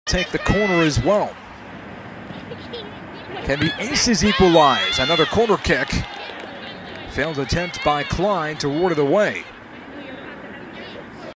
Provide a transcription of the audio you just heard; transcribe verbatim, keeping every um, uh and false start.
take the corner as well. Can the Aces equalize? Another corner kick. Failed attempt by Klein to ward it away.